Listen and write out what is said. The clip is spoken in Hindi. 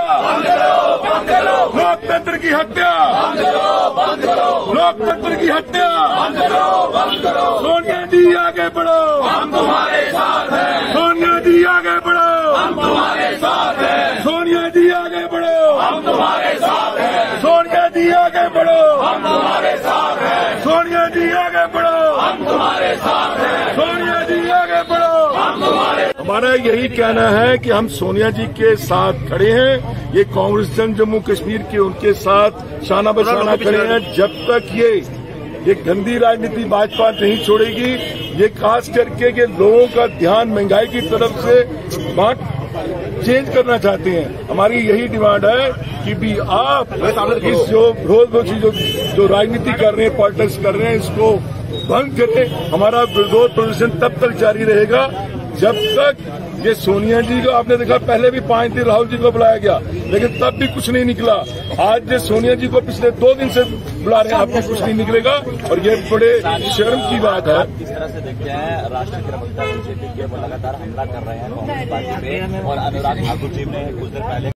लोकतंत्र की हत्या, लोकतंत्र की हत्या। सोनिया जी आगे बढ़ो, हम तुम्हारे साथ हैं। सोनिया जी आगे बढ़ो, हम तुम्हारे साथ हैं। सोनिया जी आगे बढ़ो, हम तुम्हारे साथ हैं। सोनिया जी आगे बढ़ो, हम तुम्हारे साथ हैं। सोनिया जी आगे बढ़ो, हम तुम्हारे साथ हैं। सोनिया जी आगे बढ़ो, हम तुम्हारे। हमारा यही कहना है कि हम सोनिया जी के साथ खड़े हैं। ये कांग्रेस जन जम्मू कश्मीर के उनके साथ शाना बशाना खड़े हैं। जब तक ये गंदी राजनीति भाजपा नहीं छोड़ेगी, ये खास करके के लोगों का ध्यान महंगाई की तरफ से चेंज करना चाहते हैं। हमारी यही डिमांड है कि भी आप इस जो रोजमर्रा जो राजनीति कर रहे हैं, पॉलिटिक्स कर रहे हैं, इसको बंद करें। हमारा विरोध प्रदर्शन तब तक जारी रहेगा जब तक ये सोनिया जी को, आपने देखा पहले भी 5 दिन राहुल जी को बुलाया गया, लेकिन तब भी कुछ नहीं निकला। आज ये सोनिया जी को पिछले 2 दिन से बुला रहे हैं, अब भी कुछ नहीं निकलेगा और ये बड़े शर्म की बात है। किस तरह से देखते हैं राष्ट्रीय प्रवक्ता बीजेपी के लगातार हमला कर रहे हैं कांग्रेस पार्टी पे, और अनुराग ठाकुर जी ने कुछ देर पहले